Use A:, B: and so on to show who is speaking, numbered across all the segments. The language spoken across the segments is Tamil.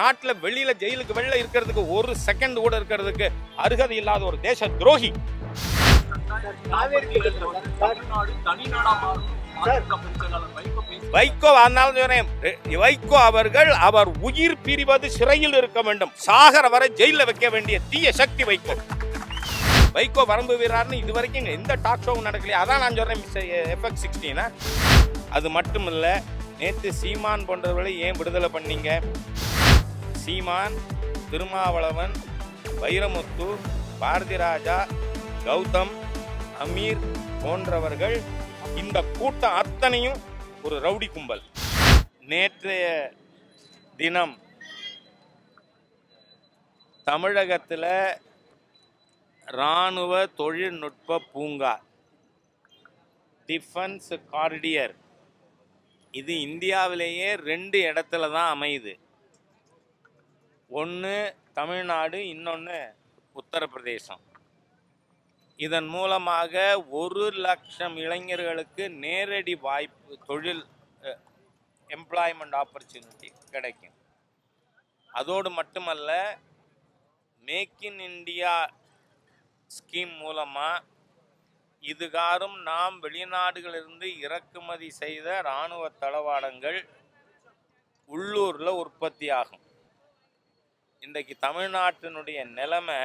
A: நாட்டில் வெளியில ஜெயிலுக்கு வெளில இருக்கிறதுக்கு ஒரு செகண்ட் கூட இருக்கிறதுக்கு அருகதை இல்லாத ஒரு தேச துரோகி. வைகோ வைகோ அவர் உயிர் பிரிவது சிறையில் இருக்க வேண்டும், சாகர வரை ஜெயில வைக்க வேண்டிய தீய சக்தி வைகோ. வைகோ வரம்பு வீரர்னு இதுவரைக்கும் எந்த டாக் ஷோவும் நடக்கலையே. அதான் நான் சொல்றேன் FX16. அது மட்டும் இல்ல, நேற்று சீமான் போன்றவர்களை ஏன் விடுதலை பண்ணீங்க? சீமான், திருமாவளவன், வைரமுத்து, பாரதி ராஜா, கௌதம், அமீர் போன்றவர்கள், இந்த கூட்டம் அத்தனையும் ஒரு ரவுடி கும்பல். நேற்றைய தினம் தமிழகத்தில் இராணுவ தொழில்நுட்ப பூங்கா, டிஃபென்ஸ் காரிடியர், இது இந்தியாவிலேயே 2 இடத்துல தான் அமையுது. ஒன்று தமிழ்நாடு, இன்னொன்று உத்தரப்பிரதேசம். இதன் மூலமாக 1 லட்சம் இளைஞர்களுக்கு நேரடி வாய்ப்பு, தொழில் எம்ப்ளாய்மெண்ட் ஆப்பர்ச்சுனிட்டி கிடைக்கும். அதோடு மட்டுமல்ல, மேக் இன் இந்தியா ஸ்கீம் மூலமாக இதுகாரும் நாம் வெளிநாடுகளிலிருந்து இறக்குமதி செய்த இராணுவ தளவாடங்கள் உள்ளூரில் உற்பத்தி ஆகும். இன்றைக்கு தமிழ்நாட்டினுடைய நிலைமை,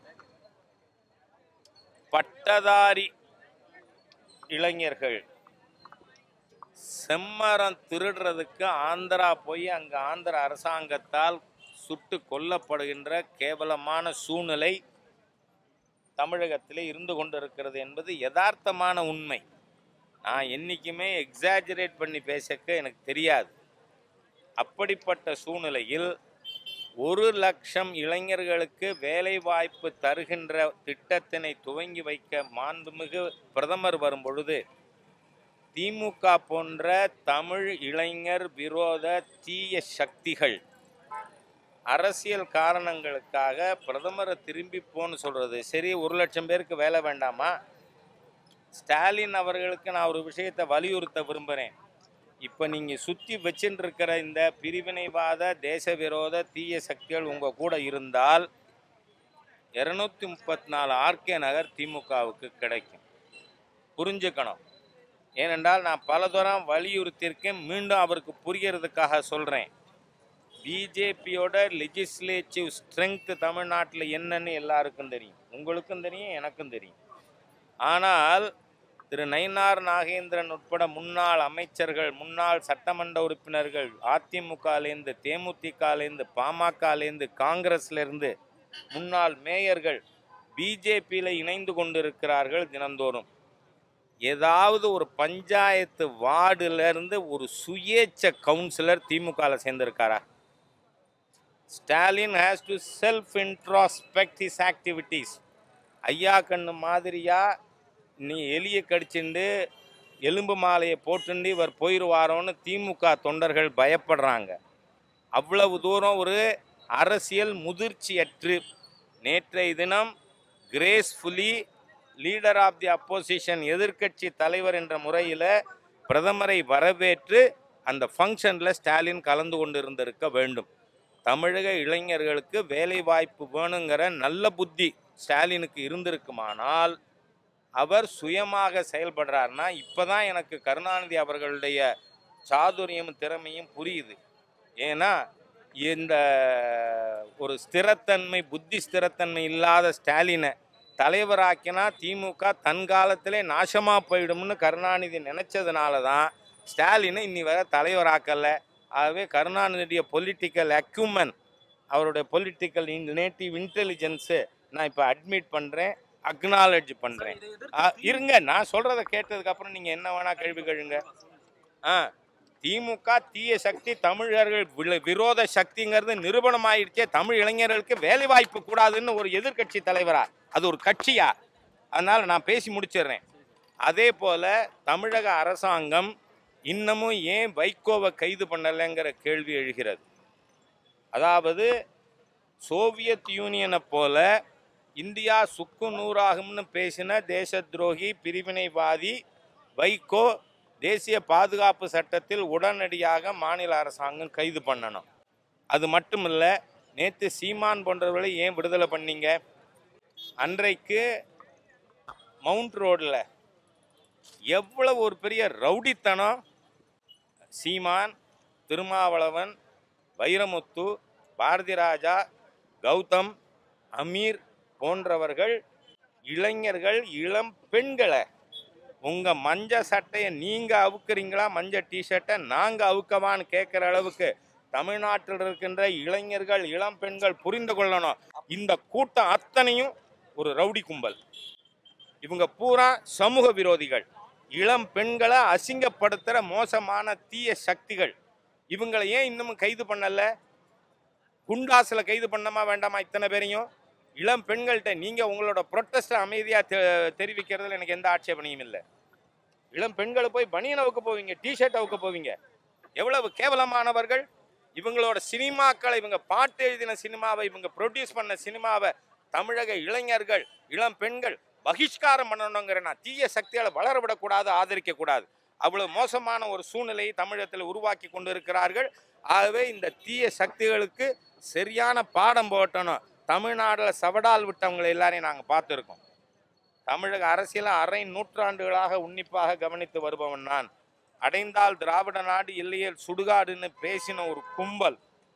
A: பட்டதாரி இளைஞர்கள் செம்மரம் திருடுறதுக்கு ஆந்திரா போய் அங்கே ஆந்திர அரசாங்கத்தால் சுட்டு கொல்லப்படுகின்ற கேவலமான சூழ்நிலை தமிழகத்திலே இருந்து கொண்டிருக்கிறது என்பது யதார்த்தமான உண்மை. நான் என்றைக்குமே எக்ஸாஜரேட் பண்ணி பேசக்க எனக்கு தெரியாது. அப்படிப்பட்ட சூழ்நிலையில் 1 லட்சம் இளைஞர்களுக்கு வேலை வாய்ப்பு தருகின்ற திட்டத்தினை துவங்கி வைக்க மாண்புமிகு பிரதமர் வரும் பொழுது, திமுக போன்ற தமிழ் இளைஞர் விரோத தீய சக்திகள் அரசியல் காரணங்களுக்காக பிரதமரை திரும்பி போன்னு சொல்றது சரி. 1 லட்சம் பேருக்கு வேலை வேண்டாமா? ஸ்டாலின் அவர்களுக்கு நான் ஒரு விஷயத்தை வலியுறுத்த விரும்புகிறேன். இப்போ நீங்கள் சுற்றி வச்சுட்டு இருக்கிற இந்த பிரிவினைவாத தேச விரோத தீய சக்திகள் உங்கள் கூட இருந்தால் 234 ஆர்கே நகர் திமுகவுக்கு கிடைக்கும். புரிஞ்சுக்கணும். ஏனென்றால் நான் பல தூரம் வலியுறுத்தியிருக்கேன், மீண்டும் அவருக்கு புரியறதுக்காக சொல்கிறேன். பிஜேபியோட லெஜிஸ்லேட்டிவ் ஸ்ட்ரென்த் தமிழ்நாட்டில் என்னன்னு எல்லாருக்கும் தெரியும், உங்களுக்கும் தெரியும், எனக்கும் தெரியும். ஆனால் திரு நயினார் நாகேந்திரன் உட்பட முன்னாள் அமைச்சர்கள், முன்னாள் சட்டமன்ற உறுப்பினர்கள், அதிமுகலேருந்து, தேமுதிகலேருந்து, பாமகலேருந்து, காங்கிரஸ்லேருந்து முன்னாள் மேயர்கள் பிஜேபியில் இணைந்து கொண்டிருக்கிறார்கள். தினந்தோறும் ஏதாவது ஒரு பஞ்சாயத்து வார்டுலேருந்து ஒரு சுயேட்சை கவுன்சிலர் திமுகவில் சேர்ந்திருக்காரா? Stalin has to self introspect his activities. ஐயா கண்ணு மாதிரியா நீ எலியை கடிச்சுண்டு எலும்பு மாலையை போட்டுண்டு இவர் போயிடுவாரோன்னு திமுக தொண்டர்கள் பயப்படுறாங்க. அவ்வளவு தூரம் ஒரு அரசியல் முதிர்ச்சியற்று நேற்றைய தினம் gracefully leader of the opposition, எதிர்க்கட்சி தலைவர் என்ற முறையில் பிரதமரை வரவேற்று அந்த ஃபங்க்ஷனில் ஸ்டாலின் கலந்து கொண்டு இருந்திருக்க வேண்டும். தமிழக இளைஞர்களுக்கு வேலை வாய்ப்பு வேணுங்கிற நல்ல புத்தி ஸ்டாலினுக்கு இருந்திருக்குமானால் அவர் சுயமாக செயல்படுறாருன்னா, இப்போ தான் எனக்கு கருணாநிதி அவர்களுடைய சாதுரியமும் திறமையும் புரியுது. ஏன்னா இந்த ஒரு ஸ்திரத்தன்மை, புத்தி ஸ்திரத்தன்மை இல்லாத ஸ்டாலினை தலைவராக்கினா திமுக தன் காலத்திலே நாசமாக போயிடும்னு கருணாநிதி நினச்சதுனால தான் ஸ்டாலினை இன்னி வரை தலைவராக்கலை. ஆகவே கருணாநிதியுடைய பொலிட்டிக்கல் அக்யூமன், அவருடைய பொலிட்டிக்கல் நேட்டிவ் இன்டெலிஜென்ஸு நான் இப்போ அட்மிட் பண்ணுறேன், அக்னாலஜ் பண்ணுறேன். இருங்க, நான் சொல்கிறத கேட்டதுக்கப்புறம் நீங்கள் என்ன வேணால் கேள்வி கேளுங்க. திமுக தீய சக்தி, தமிழர்கள் விரோத சக்திங்கிறது நிரூபணம் ஆயிடுச்சே. தமிழ் இளைஞர்களுக்கு வேலை வாய்ப்பு கூடாதுன்னு ஒரு எதிர்கட்சி தலைவரா? அது ஒரு கட்சியா? அதனால் நான் பேசி முடிச்சிடுறேன். அதே போல் தமிழக அரசாங்கம் இன்னமும் ஏன் வைகோவை கைது பண்ணலைங்கிற கேள்வி எழுகிறது. அதாவது சோவியத் யூனியனை போல இந்தியா சுக்கு நூறாகும்னு பேசின தேச துரோகி பிரிவினைவாதி வைகோ தேசிய பாதுகாப்பு சட்டத்தில் உடனடியாக மாநில அரசாங்கம் கைது பண்ணணும். அது மட்டும் இல்லை, நேற்று சீமான் போன்றவர்களை ஏன் விடுதலை பண்ணீங்க? அன்றைக்கு மவுண்ட் ரோடில் எவ்வளவு ஒரு பெரிய ரவுடித்தனம்! சீமான், திருமாவளவன், வைரமுத்து, பாரதி ராஜா, கௌதம், அமீர் போன்றவர்கள் இளைஞர்கள், இளம் பெண்களை உங்கள் மஞ்ச சட்டையை நீங்கள் அவுக்குறீங்களா, மஞ்ச டிஷர்ட்டை நாங்கள் அவுக்கவான்னு கேட்குற அளவுக்கு தமிழ்நாட்டில் இருக்கின்ற இளைஞர்கள், இளம் பெண்கள் புரிந்து கொள்ளணும். இந்த கூட்டம் அத்தனையும் ஒரு ரவுடி கும்பல். இவங்க பூரா சமூக விரோதிகள், இளம் பெண்களை அசிங்கப்படுத்துகிற மோசமான தீய சக்திகள். இவங்களை ஏன் இன்னமும் கைது பண்ணல? குண்டாசில் கைது பண்ணமா வேண்டாமா இத்தனை பேரையும்? இளம் பெண்கள்கிட்ட நீங்கள் உங்களோட ப்ரொட்டஸ்ட்டை அமைதியாக தெரிவிக்கிறதுல எனக்கு எந்த ஆட்சேபனையும் இல்லை. இளம் பெண்களை போய் பனியன் அவுக்க போவீங்க, டிஷர்ட் அவுக்க போவீங்க. எவ்வளவு கேவலமானவர்கள்! இவங்களோட சினிமாக்களை, இவங்க பாட்டு எழுதின சினிமாவை, இவங்க ப்ரொடியூஸ் பண்ண சினிமாவை தமிழக இளைஞர்கள், இளம் பெண்கள் பகிஷ்காரம் பண்ணணுங்கிற நான் தீய சக்தியால் வளரவிடக்கூடாது, ஆதரிக்கக்கூடாது. அவ்வளவு மோசமான ஒரு சூழ்நிலையை தமிழகத்தில் உருவாக்கி கொண்டு இருக்கிறார்கள். ஆகவே இந்த தீய சக்திகளுக்கு சரியான பாடம் போட்டணும். தமிழ்நாட்டில் சவடால் விட்டவங்களை எல்லாரையும் நாங்கள் பார்த்துருக்கோம். தமிழக அரசியலை அரை நூற்றாண்டுகளாக உன்னிப்பாக கவனித்து வருபவன் நான். அடைந்தால் திராவிட நாடு இல்லையே சுடுகாடுன்னு பேசின ஒரு கும்பல்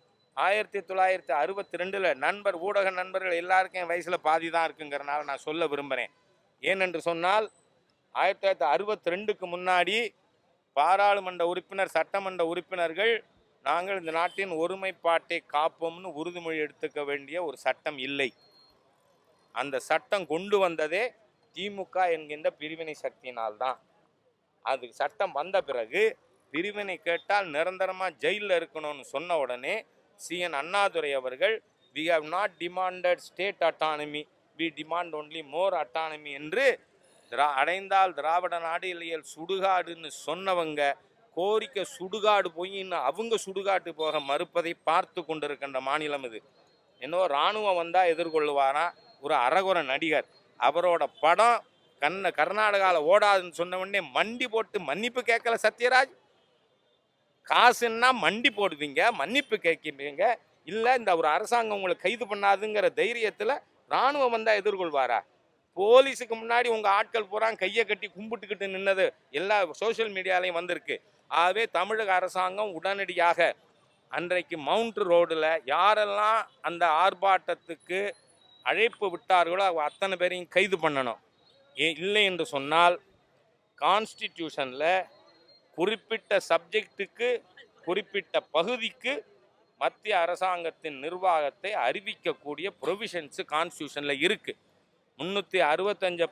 A: 1962 நண்பர், ஊடக நண்பர்கள் எல்லாருக்கும் என் வயசில் பாதி தான் இருக்குங்கிறனால நான் சொல்ல விரும்புகிறேன். ஏனென்று சொன்னால் 1962க்கு முன்னாடி பாராளுமன்ற உறுப்பினர், சட்டமன்ற உறுப்பினர்கள் நாங்கள் இந்த நாட்டின் ஒருமைப்பாட்டை காப்போம்னு உறுதிமொழி எடுத்துக்க வேண்டிய ஒரு சட்டம் இல்லை. அந்த சட்டம் கொண்டு வந்ததே திமுக என்கின்ற பிரிவினை சக்தியினால்தான். அது சட்டம் வந்த பிறகு பிரிவினை கேட்டால் நிரந்தரமாக ஜெயிலில் இருக்கணும்னு சொன்ன உடனே CN அண்ணாதுரை அவர்கள் we have not demanded state autonomy, we demand only more autonomy என்று அடைந்தால் திராவிட நாடு இல்லையல் சுடுகாடுன்னு சொன்னவங்க கோரிக்கை சுடுகாடு போய் இன்னும் அவங்க சுடுகாட்டு போக மறுப்பதை பார்த்து கொண்டிருக்கின்ற மாநிலம் இது. இன்னும் இராணுவம் வந்தால் எதிர்கொள்ளுவாரா ஒரு அரகுர நடிகர். அவரோட படம் கர்நாடகாவில் ஓடாதுன்னு சொன்ன உடனே மண்டி போட்டு மன்னிப்பு கேட்கல சத்யராஜ். காசுன்னா மண்டி போடுவீங்க, மன்னிப்பு கேட்குவீங்க. இல்லை இந்த ஒரு அரசாங்கம் உங்களை கைது பண்ணாதுங்கிற தைரியத்தில் இராணுவம் வந்தால் எதிர்கொள்வாரா? போலீஸுக்கு முன்னாடி உங்கள் ஆட்கள் பூரா கையை கட்டி கும்பிட்டுக்கிட்டு நின்னது எல்லா சோசியல் மீடியாலையும் வந்திருக்கு. ஆகவே தமிழக அரசாங்கம் உடனடியாக அன்றைக்கு மவுண்ட் ரோடில் யாரெல்லாம் அந்த ஆர்ப்பாட்டத்துக்கு அழைப்பு விட்டார்களோ அத்தனை பேரையும் கைது பண்ணணும். இல்லை என்று சொன்னால் கான்ஸ்டிடியூஷனில் குறிப்பிட்ட சப்ஜெக்டுக்கு, குறிப்பிட்ட பகுதிக்கு மத்திய அரசாங்கத்தின் நிர்வாகத்தை அறிவிக்கக்கூடிய ப்ரொவிஷன்ஸு கான்ஸ்டியூஷனில் இருக்குது. 365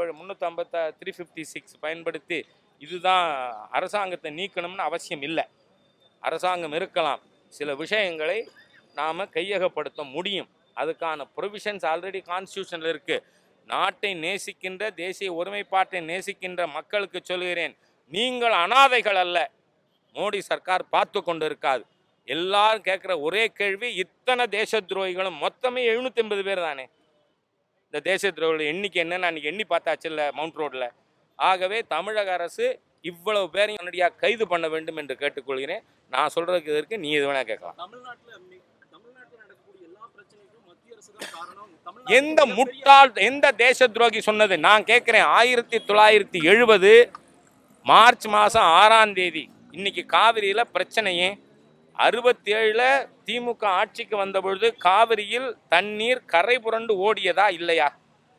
A: 356 பயன்படுத்தி இதுதான் அரசாங்கத்தை நீக்கணும்னு அவசியம் இல்லை. அரசாங்கம் இருக்கலாம், சில விஷயங்களை நாம் கையகப்படுத்த முடியும். அதுக்கான ப்ரொவிஷன்ஸ் ஆல்ரெடி கான்ஸ்டியூஷனில் இருக்குது. நாட்டை நேசிக்கின்ற, தேசிய ஒருமைப்பாட்டை நேசிக்கின்ற மக்களுக்கு சொல்கிறேன், நீங்கள் அனாதைகள் அல்ல. மோடி சர்க்கார் பார்த்து கொண்டு இருக்காது. எல்லாரும் கேட்குற ஒரே கேள்வி, இத்தனை தேச துரோகிகளும் மொத்தமே 780 பேர் தானே. இந்த தேச துரோகிகள் எண்ணிக்கை என்னன்னு அன்றைக்கி எண்ணி பார்த்தாச்சு இல்லை மவுண்ட் ரோடில். ஆகவே தமிழக அரசு இவ்வளவு பேரையும் உடனடியாக கைது பண்ண வேண்டும் என்று கேட்டுக்கொள்கிறேன். நான் சொல்கிறதுக்கு இதற்கு நீ எது வேணால் கேட்கலாம். எந்த முட்டாள், எந்த தேச துரோகி சொன்னது? நான் கேட்குறேன். 1970 மார்ச் மாதம் 6ஆம் தேதி இன்னைக்கு காவிரியில் பிரச்சனையே. 67 திமுக ஆட்சிக்கு வந்த பொழுது காவிரியில் தண்ணீர் கரை புரண்டு ஓடியதா இல்லையா?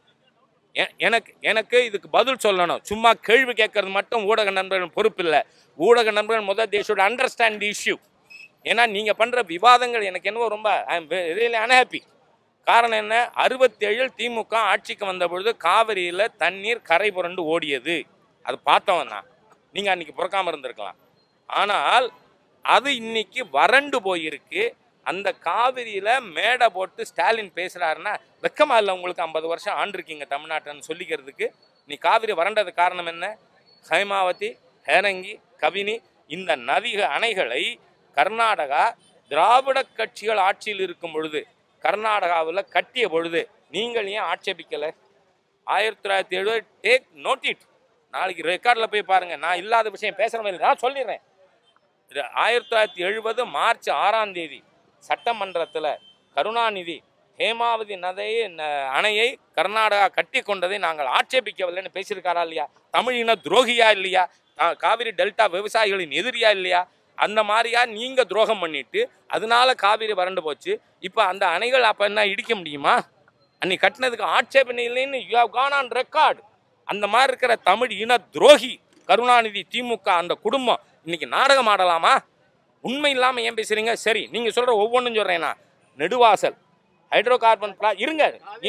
A: எனக்கு இதுக்கு பதில் சொல்லணும். சும்மா கேள்வி கேட்கறது மட்டும் ஊடக நண்பர்கள் பொறுப்பு இல்லை. ஊடக நண்பர்கள் முதல் they should understand the issue. ஏன்னா நீங்கள் பண்ணுற விவாதங்கள் எனக்கு என்னவோ ரொம்ப ஐ எம் ரியலி அன்ஹாப்பி. காரணம் என்ன? 67 திமுக ஆட்சிக்கு வந்த பொழுது காவிரியில் தண்ணீர் கரை புரண்டு ஓடியது. அது பார்த்தவன் தான். நீங்கள் அன்றைக்கி பிறக்காமல் இருந்திருக்கலாம். ஆனால் அது இன்னைக்கு வறண்டு போயிருக்கு. அந்த காவிரியில் மேடை போட்டு ஸ்டாலின் பேசுகிறாருன்னா வெக்கமாக இல்லை உங்களுக்கு? 50 வருஷம் ஆண்டிருக்கீங்க தமிழ்நாட்டுன்னு சொல்லிக்கிறதுக்கு. நீ காவிரி வறண்டது காரணம் என்ன? ஹைமாவதி, ஹேரங்கி, கபினி இந்த நதி அணைகளை கர்நாடகா திராவிட கட்சிகள் ஆட்சியில் இருக்கும் பொழுது, கர்நாடகாவில் கட்டிய பொழுது நீங்கள் ஏன் ஆட்சேபிக்கலை? 1970 டேக் நோட் இட். நாளைக்கு ரெக்கார்டில் போய் பாருங்கள். நான் இல்லாத விஷயம் பேசுகிற மாதிரி நான் சொல்லிடுறேன். 1970 மார்ச் 6ஆம் தேதி சட்டமன்றத்தில் கருணாநிதி ஹேமாவதி அணையை கர்நாடகா கட்டி கொண்டதை நாங்கள் ஆட்சேபிக்கவில்லைன்னு பேசியிருக்காரா இல்லையா? தமிழின துரோகியா இல்லையா? காவிரி டெல்டா விவசாயிகளின் எதிரியா இல்லையா? அந்த மாதிரியா நீங்கள் துரோகம் பண்ணிட்டு அதனால காவிரி வறண்டு போச்சு. இப்போ அந்த அணைகள் அப்போ என்ன இடிக்க முடியுமா? அன்னைக்கு கட்டினதுக்கு ஆட்சேபனை இல்லைன்னு you have gone on record. அந்த மாதிரி இருக்கிற தமிழ் இன துரோகி கருணாநிதி, திமுக, அந்த குடும்பம் இன்னைக்கு நாடகம் ஆடலாமா? உண்மை இல்லாமல் ஏன் பேசுறீங்க? சரி, நீங்கள் சொல்கிற ஒவ்வொன்றும் சொல்கிறேன்னா, நெடுவாசல் ஹைட்ரோ கார்பன் இருங்க,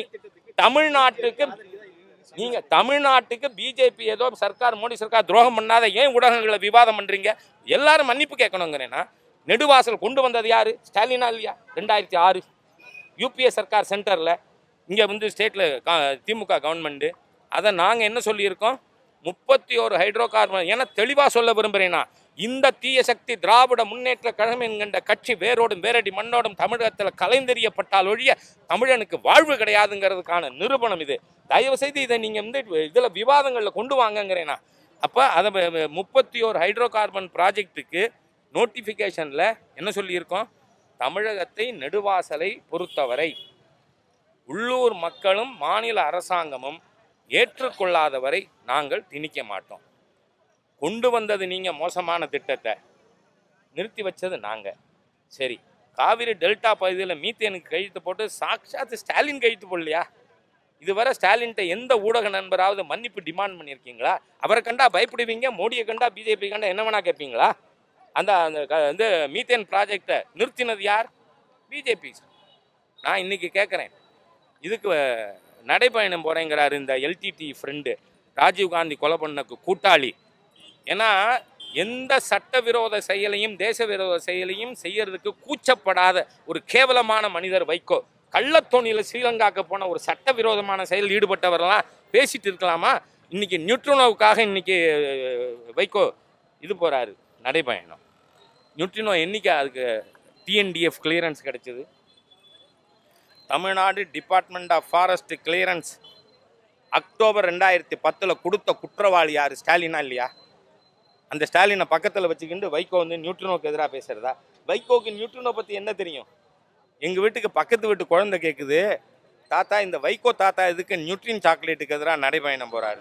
A: தமிழ்நாட்டுக்கு பிஜேபி ஏதோ சர்க்கார், மோடி சர்க்கார் துரோகம் பண்ணாத ஏன் ஊடகங்களை விவாதம் பண்ணுறீங்க? எல்லாரும் மன்னிப்பு கேட்கணுங்கிறேன்னா, நெடுவாசல் கொண்டு வந்தது யார்? ஸ்டாலினா இல்லையா? 2006 யூபிஏ சர்க்கார் சென்டரில், இங்கே ஸ்டேட்டில் திமுக கவர்மெண்ட்டு. அதை நாங்கள் என்ன சொல்லியிருக்கோம்? 31 ஹைட்ரோ கார்பன். ஏன்னா தெளிவாக சொல்ல விரும்புகிறேன்னா, இந்த தீய சக்தி திராவிட முன்னேற்ற கழகம் என்கின்ற கட்சி வேரோடும் வேரடி மண்ணோடும் தமிழகத்தில் கலைந்தெறியப்பட்டால் ஒழிய தமிழனுக்கு வாழ்வு கிடையாதுங்கிறதுக்கான நிரூபணம் இது. தயவுசெய்து இதை நீங்கள் இதில் விவாதங்களில் கொண்டு வாங்கங்கிறேன்னா. அப்போ அதை 31 ஹைட்ரோ கார்பன் ப்ராஜெக்ட்டுக்கு நோட்டிஃபிகேஷனில் என்ன சொல்லியிருக்கோம்? தமிழகத்தை நெடுவாசலை பொறுத்தவரை உள்ளூர் மக்களும் மாநில அரசாங்கமும் ஏற்றுக்கொள்ளாதவரை நாங்கள் திணிக்க மாட்டோம். கொண்டு வந்தது நீங்கள் மோசமான திட்டத்தை, நிறுத்தி வச்சது நாங்கள். சரி, காவிரி டெல்டா பகுதியில் மீத்தேனுக்கு கையெழுத்து போட்டு சாட்சாத்து ஸ்டாலின் கையெழுத்து போடலையா? இதுவரை ஸ்டாலின்கிட்ட எந்த ஊடக நண்பராவது மன்னிப்பு டிமாண்ட் பண்ணியிருக்கீங்களா? அவரை கண்டா பயப்படுவீங்க, மோடியை கண்டா பிஜேபி கண்டா என்ன வேணா கேட்பீங்களா? அந்த மீத்தேன் ப்ராஜெக்டை நிறுத்தினது யார்? பிஜேபி. நான் இன்னைக்கு கேட்குறேன், இதுக்கு நடைபயணம் போகிறேங்கிறாரு இந்த எல்டிடி ஃப்ரெண்டு, ராஜீவ்காந்தி கொலை பண்ணக்கு கூட்டாளி. ஏன்னா எந்த சட்டவிரோத செயலையும் தேச விரோத செயலையும் செய்யறதுக்கு கூச்சப்படாத ஒரு கேவலமான மனிதர் வைகோ. கள்ளத்தோணியில் ஸ்ரீலங்காவுக்கு போன ஒரு சட்டவிரோதமான செயல் ஈடுபட்டவரெல்லாம் பேசிட்டு இருக்கலாமா? இன்னைக்கு நியூட்ரினோவுக்காக இன்னைக்கு வைகோ இது போகிறாரு நடைபயணம். நியூட்ரினோ என்னைக்கு அதுக்கு டிஎன்டிஎஃப் கிளியரன்ஸ் கிடைச்சது? Tamil Nadu department of forest clearance October 2010 கொடுத்த குற்றவாளி யார்? ஸ்டாலினா இல்லையா? அந்த ஸ்டாலினை பக்கத்தில் வச்சுக்கிட்டு வைகோ நியூட்ரினோக்கு எதிராக பேசுகிறதா? வைகோக்கு நியூட்ரினோ பற்றி என்ன தெரியும்? எங்கள் வீட்டுக்கு பக்கத்து வீட்டு குழந்தை கேட்குது, தாத்தா இந்த வைகோ தாத்தா இதுக்கு நியூட்ரின் சாக்லேட்டுக்கு எதிராக நடைபயணம் போகிறாரு.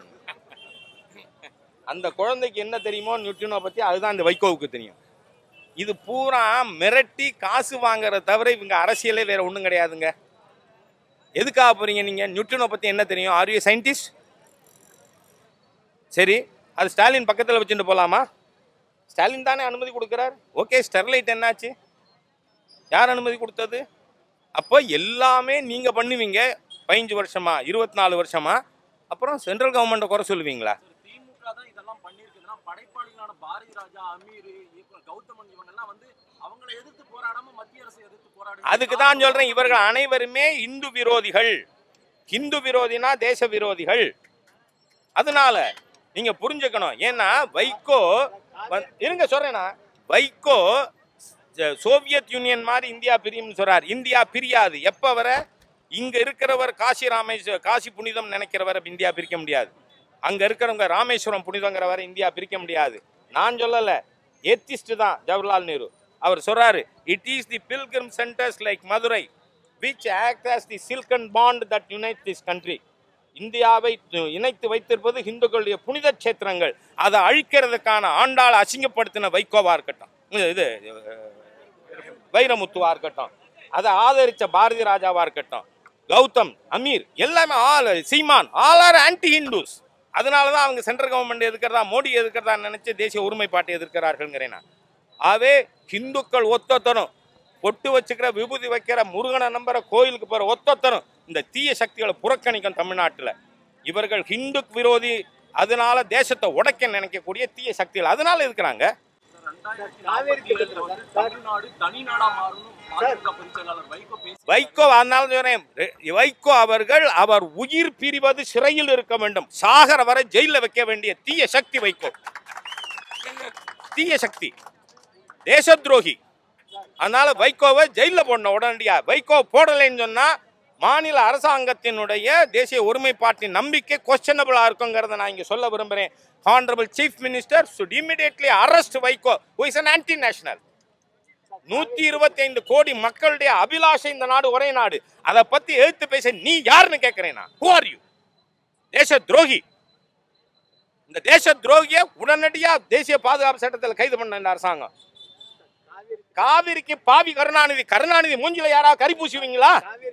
A: அந்த குழந்தைக்கு என்ன தெரியுமோ நியூட்ரினோ பற்றி, அதுதான் இந்த வைகோவுக்கு தெரியும். இது பூரா மிரட்டி காசு வாங்குறத தவிர இவங்க அரசியலே வேற ஒன்றும் கிடையாதுங்க. எதுக்காக போறீங்க நீங்கள்? நியூட்ரினோ பற்றி என்ன தெரியும்? Are you scientist? சரி, அது ஸ்டாலின் பக்கத்தில் வச்சுட்டு போகலாமா? ஸ்டாலின் தானே அனுமதி கொடுக்குறார். ஓகே, ஸ்டெர்லைட் என்னாச்சு? யார் அனுமதி கொடுத்தது? அப்போ எல்லாமே நீங்கள் பண்ணுவீங்க 15 வருஷமா 24 வருஷமா, அப்புறம் சென்ட்ரல் கவர்மெண்ட்டை குறை சொல்லுவீங்களா?
B: திமுக தான் இதெல்லாம் பண்ணியிருக்குதுன்னா படைப்பாளிகளான பாரதி ராஜா, அமீர், கௌதமன் இவங்கெல்லாம் அவங்களை எதிர்த்து போராடாம மத்திய அரசை எதிர்த்து போராடு.
A: அதுக்கு தான் சொல்றேன், இவர்கள் அனைவருமே இந்து விரோதிகள். ஹிந்து விரோதினா தேச விரோதிகள். அதனால நீங்க புரிஞ்சுக்கணும். ஏன்னா வைகோ இருங்க சொல்றேன்னா, வைகோ சோவியத் யூனியன் மாதிரி இந்தியா பிரியும்னு சொல்றார். இந்தியா பிரியாது. எப்ப வர இங்க இருக்கிறவர் காசி புனிதம் நினைக்கிறவரை இந்தியா பிரிக்க முடியாது. அங்க இருக்கிறவங்க ராமேஸ்வரம் புனிதங்கிறவரை இந்தியா பிரிக்க முடியாது. நான் சொல்லல, ஏத்திஸ்ட் தான் ஜவஹர்லால் நேரு. அவர் சொல்றாரு, it is the pilgrim centres like Madurai which act as the silken bond that unites this country. இந்தியாவை இணைத்து வைத்திருப்பது இந்துக்களுடைய புனித கஷேத்திரங்கள். அதை அழிக்கிறதுக்கான ஆண்டாளை அசிங்கப்படுத்தின வைகோவா இருக்கட்டும், இது வைரமுத்துவா இருக்கட்டும், அதை ஆதரிச்ச பாரதி ராஜாவா இருக்கட்டும், கௌதம், அமீர், எல்லாமே Seeman, all are anti Hindus. அதனால தான் அவங்க சென்ட்ரல் கவர்மெண்ட் எதிர்க்கிறதா, மோடி எதிர்க்கிறதா நினைச்சு தேசிய ஒருமைப்பாட்டை எதிர்க்கிறார்கள்ங்கிறேன். ஆகவே ஹிந்துக்கள் ஒத்தொத்தரும், பொட்டு வச்சுக்கிற விபூதி வைக்கிற முருகனை நம்புற கோயிலுக்கு போகிற ஒத்தொத்தரும் இந்த தீய சக்திகளை புறக்கணிக்கும் தமிழ்நாட்டில். இவர்கள் ஹிந்து விரோதி, அதனால தேசத்தை உடைக்க நினைக்கக்கூடிய தீய சக்திகள் அதனால இருக்கிறாங்க. வைகோ அதனால சொல்றேன், வைகோ அவர் உயிர் பிரிவது சிறையில் இருக்க வேண்டும், சாகர வரை ஜெயில வைக்க வேண்டிய தீய சக்தி வைகோ. தீய சக்தி, தேச துரோகி. அதனால வைகோவை ஜெயில போடணும் உடனடியா. வைகோ போடலைன்னு சொன்னா மாநில அரசாங்கத்தினுடைய தேசிய ஒருமைப்பாட்டின் நம்பிக்கை கொஸ்டினபிளா இருக்குங்கிறத நான் இங்க சொல்ல விரும்புறேன். Honorable Chief Minister should immediately arrest Vaiko, who is an anti-national. 125 கோடி மக்களுடைய அபிலாஷை இந்த நாடு ஒரே நாடு. அதை பத்தி எழுத்து பேச நீ யாருன்னு கேட்கிறேன். Who are you? தேச துரோகி. இந்த தேச துரோகியை உடனடியா தேசிய பாதுகாப்பு சட்டத்தில் கைது பண்ண இந்த அரசாங்கம். காவிரிக்கு பாவி கருணாநிதி மூஞ்சில யாராவது கறி பூசுவீங்களா?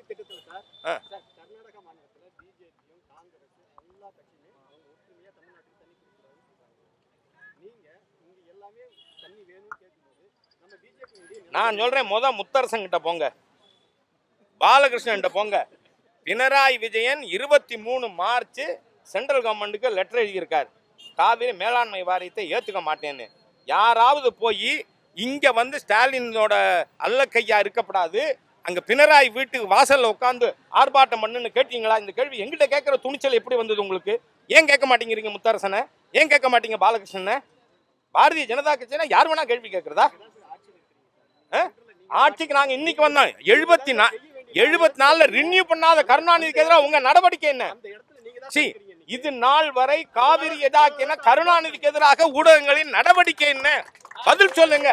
A: நான் சொல்றேன், முத்தரசன் கிட்ட போங்க, பாலகிருஷ்ணன் கிட்ட போங்க. பினராயி விஜயன் 23 மார்ச் சென்ட்ரல் கவர்மெண்ட்டுக்கு லெட்டர் எழுதியிருக்கார், காவிரி மேலாண்மை வாரியத்தை ஏத்துக்க மாட்டேன்னு. யாராவது போய் இங்க வந்து ஸ்டாலினோட அல்லக்கையா இருக்கப்படாது, அங்க பினராயி வீட்டுக்கு வாசல்ல உட்காந்து ஆர்ப்பாட்டம் பண்ணுன்னு கேட்டீங்களா? இந்த கேள்வி எங்கிட்ட கேட்கிற துணிச்சல் எப்படி வந்தது உங்களுக்கு? ஏன் கேட்க மாட்டேங்கிறீங்க முத்தரசனை? ஏன் கேட்க மாட்டீங்க பாலகிருஷ்ணனை? பாரதிய ஜனதா கட்சினா யார் வேணா கேள்வி கேட்கறதா? ஆட்சிக்கு நாங்க இன்னைக்கு வந்தோம். 74 ரினியூ பண்ணாத கருணாநிதிக்கு எதிராக உங்க நடவடிக்கை என்ன? இது நாள் வரை காவிரி எதாக்கின கருணாநிதிக்கு எதிராக ஊடகங்களின் நடவடிக்கை என்ன? பதில் சொல்லுங்க.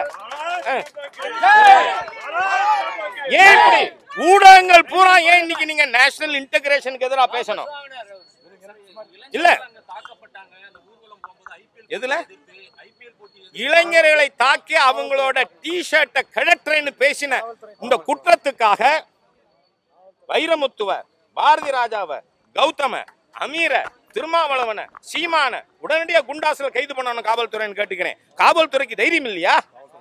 A: ஏன் இப்படி ஊடகங்கள் பூரா ஏன் இன்னைக்கு நீங்க நேஷனல் இன்டகிரேஷனுக்கு எதிராக பேசணும்? இல்ல எதுல இளைஞர்களை தாக்கி அவங்களோட டி-ஷர்ட்டை கழற்றேன்னு பேசின இந்த குற்றத்துக்காக வைரமுத்துவ, பாரதி ராஜாவ, கௌதம, அமீர, திருமாவளவன, சீமான உடனடியாக குண்டாசுல கைது பண்ணணும் காவல்துறைன்னு கேட்டுக்கிறேன். காவல்துறைக்கு தைரியம் இல்லையா?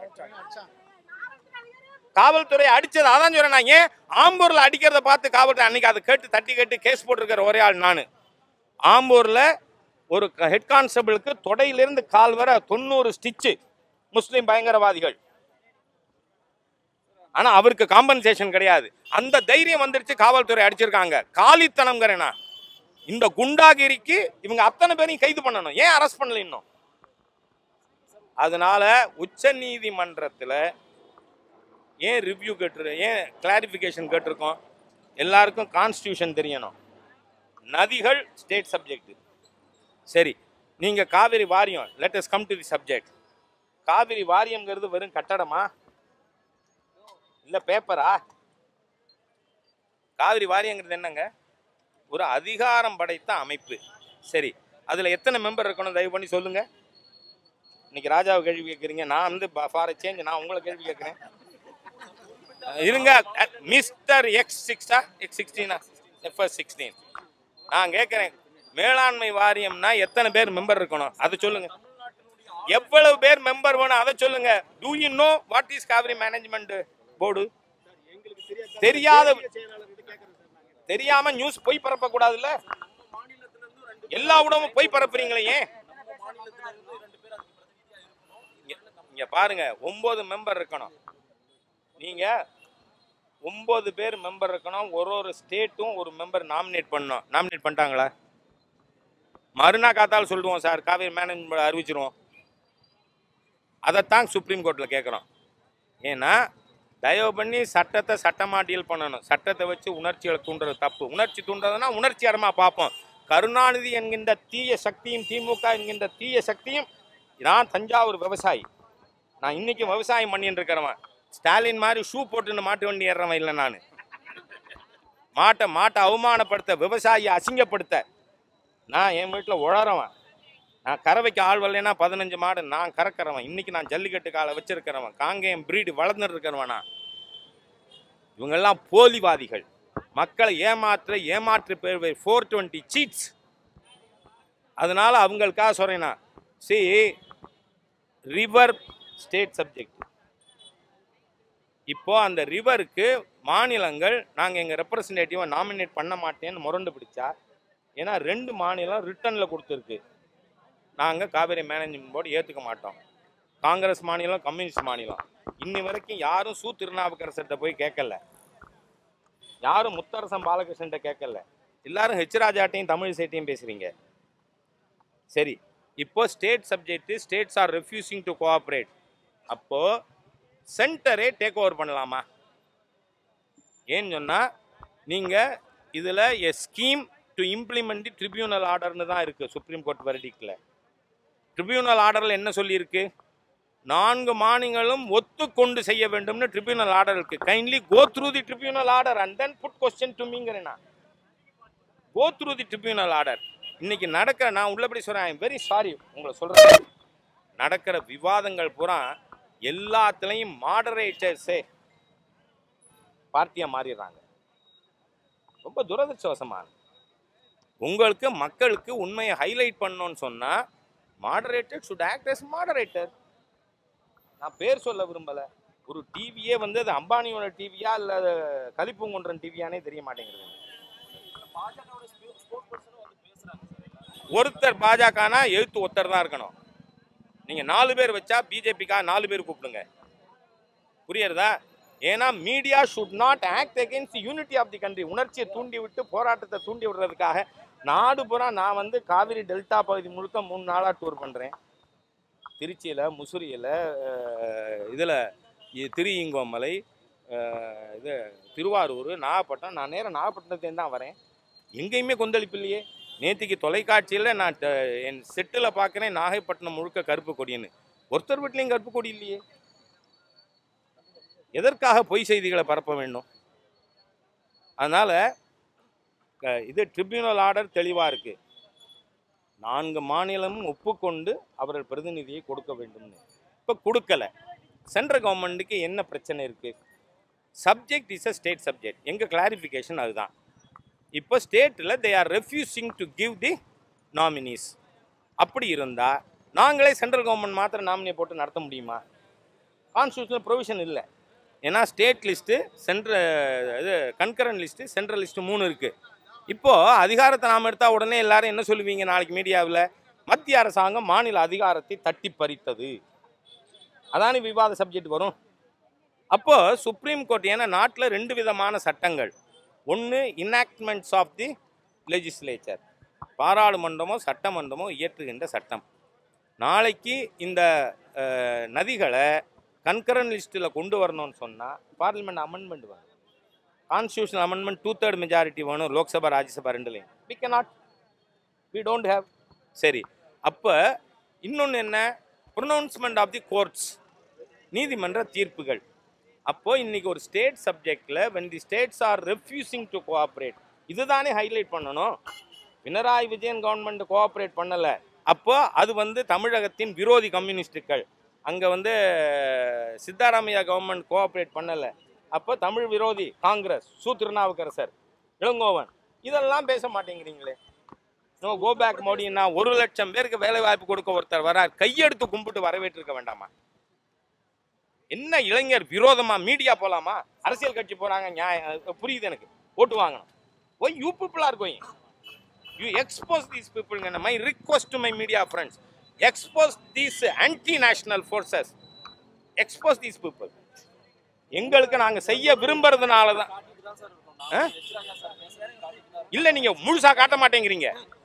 A: காவல்துறை அடிச்சது அதான் சொல்றேன். ஏன் ஆம்பூர்ல அடிக்கிறத பார்த்து காவல்துறை அன்னைக்கு அதை கேட்டு தட்டி கேட்டு கேஸ் போட்டிருக்கிற ஒரே ஆள் நானு. ஆம்பூர்ல ஒரு ஹெட் கான்ஸ்டபிளுக்கு தொடையிலிருந்து கால் வர 90 ஸ்டிச்சு முஸ்லிம் பயங்கரவாதிகள். ஆனா அவருக்கு காம்பன்சேஷன் கிடையாது. அந்த தைரியம் வந்துருச்சு, காவல்துறை அடிச்சிருக்காங்க. காலித்தனம்ங்கிறேனா இந்த குண்டாகிரிக்கு இவங்க அத்தனை பேரையும் கைது பண்ணணும். ஏன் அரெஸ்ட் பண்ணல இன்னும்? அதனால உச்ச நீதிமன்றத்தில் ஏன் ரிவ்யூ ஏன் கிளாரிபிகேஷன் கேட்டிருக்கோம்? எல்லாருக்கும் கான்ஸ்டியூஷன் தெரியணும். நதிகள் ஸ்டேட் சப்ஜெக்ட். சரி, நீங்க காவிரி வாரியம், let us come to the subject. Cauvery வாரியம்ங்கிறது வெறும் கட்டடமா இல்ல பேப்பரா? காவிரி வாரியங்கிறது என்னங்க? ஒரு அதிகாரம் படைத்த அமைப்பு. சரி, அதுல எத்தனை மெம்பர் இருக்கணும் தயவு பண்ணி சொல்லுங்க. இன்னைக்கு ராஜாவை கேள்வி கேட்குறீங்க, நான் வந்து ஃபார் சேஞ்ச் நான் உங்களை கேள்வி கேட்குறேன். இருங்க மிஸ்டர் X16 FS16 நான் கேட்குறேன், மேலாண்மை வாரியம்னா எத்தனை பேர் மெம்பர் இருக்கணும் அதை சொல்லுங்க. எவ்வளவு பேர் மெம்பர் வேணும் அதை சொல்லுங்க. Do you know what is Cauvery management board? தெரியாம நியூஸ் போய் பரப்ப கூடாதுல்ல. எல்லா உடம்பும் போய் பரப்புறீங்களே ஏன்? இங்க பாருங்க, 9 மெம்பர் இருக்கணும். நீங்க 9 பேர் மெம்பர் இருக்கணும். ஒரு ஸ்டேட்டும் ஒரு மெம்பர் நாமினேட் பண்ணணும். நாமினேட் பண்ணிட்டாங்களா? மறுநாள் காத்தால் சொல்லுவோம் சார், காவிரி மேனேஜ்மெண்ட் அறிவிச்சிருவோம். அதைத்தான் சுப்ரீம் கோர்ட்டில் கேட்குறோம். ஏன்னா தயவு பண்ணி சட்டத்தை சட்டமாக டீல் பண்ணணும். சட்டத்தை வச்சு உணர்ச்சிகளை தூண்டுறது தப்பு. உணர்ச்சி தூண்டுறதுனா உணர்ச்சிகரமாக பார்ப்போம். கருணாநிதி என்கின்ற தீய சக்தியும் திமுக என்கின்ற தீய சக்தியும். நான் தஞ்சாவூர் விவசாயி, நான் இன்னைக்கும் விவசாயம் பண்ணிட்டு இருக்கிறவன். ஸ்டாலின் மாதிரி ஷூ போட்டுன்னு மாட்டு வண்டி ஏறுறவன் இல்லை. நான் மாட்டை அவமானப்படுத்த, விவசாயியை அசிங்கப்படுத்த நான் என் வீட்டில் உழறவன். நான் கறவைக்கு ஆள் வரலைன்னா 15 மாடு நான் கறக்கிறவன். இன்னைக்கு நான் ஜல்லிக்கட்டு காலை வச்சிருக்கிறவன். காங்கேயம் பிரீடு வளர்ந்துட்டு இருக்கிறவனா. இவங்கெல்லாம் போலிவாதிகள், மக்களை ஏமாற்று பேர் 420 சீட்ஸ். அதனால அவங்களுக்காக சொல்றேன்னா, ரிவர் ஸ்டேட் சப்ஜெக்ட். இப்போ அந்த ரிவருக்கு மாநிலங்கள் நாங்கள் எங்கள் ரெப்ரசன்டேட்டிவை நாமினேட் பண்ண மாட்டேன்னு முரண்டு பிடிச்சா, ஏன்னா 2 மாநிலம் ரிட்டனில் கொடுத்துருக்கு, நாங்கள் காவிரி மேனேஜ்மெண்ட் போர்டு ஏற்றுக்க மாட்டோம். காங்கிரஸ் மாநிலம், கம்யூனிஸ்ட் மாநிலம். இன்னி வரைக்கும் யாரும் திருநாவுக்கரசர்கிட்ட போய் கேட்கல, யாரும் முத்தரசன் பாலகிருஷ்ணன் கேட்கல. எல்லாரும் ஹெச் ராஜாட்டையும் தமிழிசைட்டையும் பேசுறீங்க. சரி, இப்போ state subject, states are refusing to cooperate. அப்போ சென்டரே டேக் ஓவர் பண்ணலாமா? ஏன்னு சொன்னா, நீங்க இதுல a scheme to implement the tribunal ஆர்டர்னு தான் இருக்கு சுப்ரீம் கோர்ட் வெர்டிக்ட்ல. ட்ரிபியூனல் ஆர்டர்ல என்ன சொல்லி இருக்கு? 4 மாநிலங்களும் ஒத்துக்கொண்டு செய்ய வேண்டும்னு ட்ரிபியூனல் ஆர்டர் இருக்கு. Kindly go through the tribunal order and then put question to மீங்கிறேன். Go through the tribunal order. இன்னைக்கு நடக்கிற, நான் உள்ளபடி சொல்றேன், ஐ எம் வெரி சாரி உங்களை சொல்றேன், நடக்கிற விவாதங்கள் பூரா எல்லாத்துலயும் மாடரேட்டர்ஸே பார்ட்டியா மாறிடுறாங்க. ரொம்ப துரதிருஷ்டவசமான. உங்களுக்கு மக்களுக்கு உண்மையை ஹைலைட் பண்ணணும்னு சொன்னா moderator should act as moderator. நான் பேர் சொல்ல விரும்பல. ஒரு டிவியே வந்து அது அம்பானியோட டிவியா இல்ல கலிப்பூங்குன்றன் டிவியானே தெரிய மாட்டேங்கிறது. ஒருத்தர் பாஜகனா எழுத்து ஒருத்தர் தான் இருக்கணும். நீங்க 4 பேர் வச்சா பிஜேபிக்கா 4 பேர் கூப்பிடுங்க. புரியுறதா? ஏன்னா media should not act against unity of the country. உணர்ச்சியை தூண்டி விட்டு போராட்டத்தை தூண்டி விடுறதுக்காக நாடு பூரா நான் வந்து காவிரி டெல்டா பகுதி முழுக்க 3 நாளாக டூர் பண்ணுறேன். திருச்சியில், முசிறியில், இதில் திருஈங்கோமலை, இது திருவாரூர், நாகப்பட்டினம். நான் நேரம் நாகப்பட்டினத்துலேருந்து தான் வரேன். எங்கேயுமே கொந்தளிப்பு இல்லையே. நேற்றுக்கு தொலைக்காட்சியில் நான் என் செட்டில் பார்க்குறேன் நாகைப்பட்டினம் முழுக்க கருப்பு கொடின்னு. ஒருத்தர் வீட்லேயும் கருப்பு கொடி இல்லையே. எதற்காக பொய் செய்திகளை பரப்ப வேண்டும்? அதனால் இது ட்ரிபியூனல் ஆர்டர் தெளிவாக இருக்குது. 4 மாநிலமும் ஒப்புக்கொண்டு அவர்கள் பிரதிநிதியை கொடுக்க வேண்டும்னு. இப்போ கொடுக்கல. சென்ட்ரல் கவர்மெண்ட்டுக்கு என்ன பிரச்சனை இருக்குது? Subject is a state subject. எங்கள் கிளாரிஃபிகேஷன் அதுதான். இப்போ ஸ்டேட்டில் they are refusing to give the nominees. அப்படி இருந்தால் நாங்களே சென்ட்ரல் கவர்மெண்ட் மாத்திரம் நாமினியை போட்டு நடத்த முடியுமா? கான்ஸ்டியூஷனல் ப்ரொவிஷன் இல்லை. ஏன்னா ஸ்டேட் லிஸ்ட்டு, இது கன்கரண்ட் லிஸ்ட்டு, சென்ட்ரல் லிஸ்ட்டு 3 இருக்குது. இப்போது அதிகாரத்தை நாம் எடுத்தால் உடனே எல்லாரும் என்ன சொல்லுவீங்க நாளைக்கு மீடியாவில்? மத்திய அரசாங்கம் மாநில அதிகாரத்தை தட்டி பறித்தது. அதானே விவாத சப்ஜெக்ட் வரும். அப்போது சுப்ரீம் கோர்ட், ஏன்னா நாட்டில் 2 விதமான சட்டங்கள். ஒன்று இன்ஆக்ட்மெண்ட்ஸ் ஆஃப் தி லெஜிஸ்லேச்சர், பாராளுமன்றமோ சட்டமன்றமோ இயற்றுகின்ற சட்டம். நாளைக்கு இந்த நதிகளை கன்கரண்ட் லிஸ்ட்டில் கொண்டு வரணும்னு சொன்னால் பார்லிமெண்ட் அமெண்ட்மெண்ட் வேணும். கான்ஸ்டியூஷனல் அமெண்ட்மெண்ட் 2/3 மெஜாரிட்டி வேணும். லோக்சபா ராஜ்யசபா 2லையும். We cannot, we don't have. சரி, அப்போ இன்னொன்று என்ன? ப்ரொனவுன்ஸ்மெண்ட் ஆஃப் தி கோர்ட்ஸ், நீதிமன்ற தீர்ப்புகள். அப்போது இன்றைக்கி ஒரு ஸ்டேட் சப்ஜெக்டில் when the states are refusing to cooperate, இதுதானே ஹைலைட் பண்ணணும். பினராயி விஜயன் கவர்மெண்ட் கோஆப்ரேட் பண்ணலை. அப்போ அது வந்து தமிழகத்தின் விரோதி கம்யூனிஸ்டுகள். அங்கே வந்து சித்தாராமையா கவர்மெண்ட் கோஆப்ரேட் பண்ணலை. அப்போ தமிழ் விரோதி காங்கிரஸ், சு திருநாவுக்கரசர், இளங்கோவன், இதெல்லாம் பேச மாட்டேங்கிறீங்களே. நோ கோ பேக் மோடின்னா 1 லட்சம் பேருக்கு வேலை வாய்ப்பு கொடுக்க ஒருத்தர் வரார். கையெடுத்து கும்பிட்டு வரவேற்றிருக்க வேண்டாமா? என்ன இளைஞர் விரோதமா மீடியா போலாமா? அரசியல் கட்சி போறாங்க, நியாயம் புரியுது எனக்கு. ஓட்டு வாங்கணும். Why you people are going? You expose these people. My request to my media friends, expose these anti-national forces. Expose these people. எங்களுக்கு நாங்கள் செய்ய விரும்புறதுனால தான். இல்லை, நீங்கள் முழுசாக காட்ட மாட்டேங்கிறீங்க.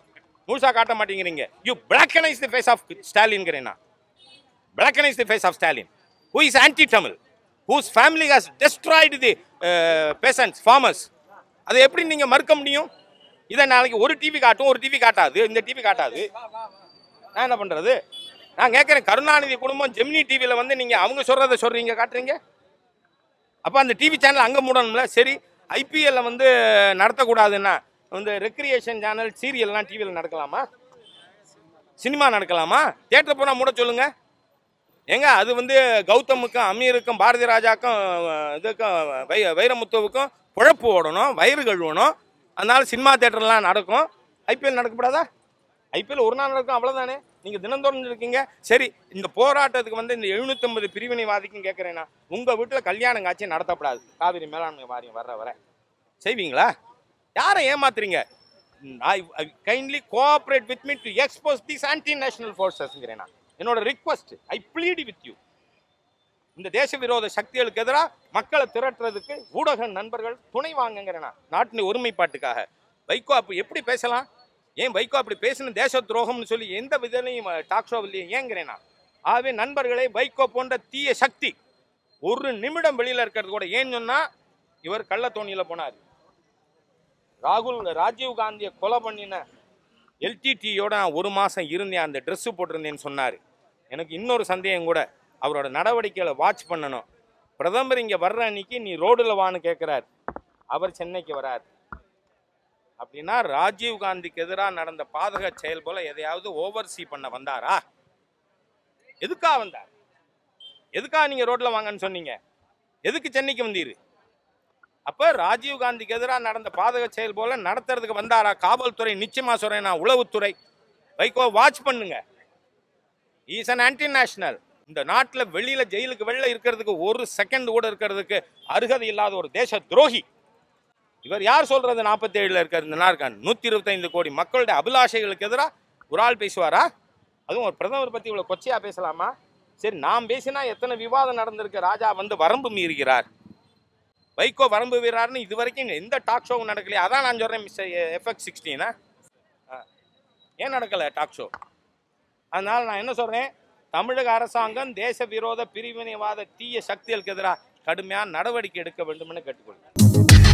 A: You blackanize the face of ஸ்டாலின்கிறேன்னா. blackanize the face of Stalin, who is anti-Tamil, whose family has destroyed the peasants, farmers. அதை எப்படி நீங்கள் மறுக்க முடியும்? இதை நாளைக்கு ஒரு டிவி காட்டும், ஒரு டிவி காட்டாது, இந்த டிவி காட்டாது. நான் என்ன பண்ணுறது? நான் கேட்குறேன், கருணாநிதி குடும்பம் ஜெமினி டிவியில் வந்து நீங்கள் அவங்க சொல்கிறத சொல்கிறீங்க, காட்டுறீங்க. அப்போ அந்த டிவி சேனல் அங்கே மூடணும்ல. சரி, ஐபிஎல்ல வந்து நடத்தக்கூடாதுன்னா வந்து ரெக்ரியேஷன் சேனல், சீரியல்லாம் டிவியில் நடக்கலாமா? சினிமா நடக்கலாமா? தியேட்டர் போனால் மூட சொல்லுங்கள். ஏங்க, அது வந்து கௌதமுக்கும் அமீருக்கும் பாரதி ராஜாக்கும் இதுக்கும் வைரமுத்துவுக்கும் குழப்பு ஓடணும், வயிறு கழுவணும். அதனால சினிமா தியேட்டர்லாம் நடக்கும். ஐபிஎல் நடக்கப்படாதா? ஐபிஎல் ஒரு நாள் நடக்கும், அவ்வளோதானே. நீங்கள் தினந்தோறும் இருக்கீங்க. சரி, இந்த போராட்டத்துக்கு வந்து இந்த 750 பிரிவினைவாதிக்கும் கேட்குறேன்னா, உங்கள் வீட்டில் கல்யாணம் காட்சி நடத்தப்படாது. காவிரி மேலாண்மை வாரியம் வர செய்வீங்களா? யாரை ஏமாத்துறீங்க? Kindly cooperate with me to expose these anti national ஃபோர்ஸஸ்ங்கிறேன்னா. என்னோட request, I plead with you. இந்த தேச விரோத சக்திகளுக்கு எதிராக மக்களை திரட்டுறதுக்கு ஊடக நண்பர்கள் துணை வாங்குங்கிறேன்னா. நாட்டின் ஒருமைப்பாட்டுக்காக. வைகோ அப்படி எப்படி பேசலாம்? ஏன் வைகோ அப்படி பேசணும்? தேச துரோகம்னு சொல்லி எந்த விதனையும் டாக் ஷோவில்லையே ஏங்கிறேன்னா. ஆகவே நண்பர்களே, வைகோ போன்ற தீய சக்தி 1 நிமிடம் வெளியில் இருக்கிறது கூட. ஏன்னு சொன்னால், இவர் கள்ளத்தோணியில் போனார். ராஜீவ் காந்தியை கொலை பண்ணின எல்டிடியோட நான் 1 மாதம் இருந்தேன், அந்த ட்ரெஸ்ஸு போட்டிருந்தேன்னு சொன்னார். எனக்கு இன்னொரு சந்தேகம் கூட, அவரோட நடவடிக்கைகளை வாட்ச் பண்ணணும். பிரதமர் இங்கே வர்ற அன்னைக்கு நீ ரோடில் வான்னு கேட்குறாரு, அவர் சென்னைக்கு வரார். அப்படின்னா ராஜீவ் காந்திக்கு எதிராக நடந்த பாதக செயல் போல எதையாவது ஓவர்சீ பண்ண வந்தாரா? எதுக்கா வந்தார்? எதுக்கா நீங்கள் ரோட்டில் வாங்கன்னு சொன்னீங்க? எதுக்கு சென்னைக்கு வந்தீரு? அப்போ ராஜீவ் காந்திக்கு எதிராக நடந்த பாதக செயல் போல நடத்துறதுக்கு வந்தாரா? காவல்துறை நிச்சயமாக சொல்கிறேன், நான் உளவுத்துறை வைகோ வாட்ச் பண்ணுங்க. Is an anti national. இந்த நாட்டில் வெளியில் ஜெயிலுக்கு வெளில இருக்கிறதுக்கு ஒரு செகண்ட் கூட இருக்கிறதுக்கு அருகதை இல்லாத ஒரு தேச துரோகி இவர். யார் சொல்றது 47 இருக்கிறது இந்த நாற்கான் 125 கோடி மக்களுடைய அபிலாஷைகளுக்கு எதிராக ஒரு ஆள் பேசுவாரா? அதுவும் ஒரு பிரதமர் பற்றி இவ்வளோ கொச்சையாக பேசலாமா? சரி, நாம் பேசினா எத்தனை விவாதம் நடந்திருக்கு. ராஜா வந்து வரம்பு மீறுகிறார், வைகோ வரம்பு மீறாருன்னு இது வரைக்கும் எந்த டாக் ஷோவும் நடக்கலையே. அதான் நான் சொல்கிறேன், மிஸ்டர் FX16 ஏன் நடக்கலை டாக் ஷோ? அதனால் நான் என்ன சொல்கிறேன், தமிழக அரசாங்கம் தேச விரோத பிரிவினைவாத தீய சக்திகளுக்கு எதிராக கடுமையான நடவடிக்கை எடுக்க வேண்டும் என்று கேட்டுக்கொள்கிறேன்.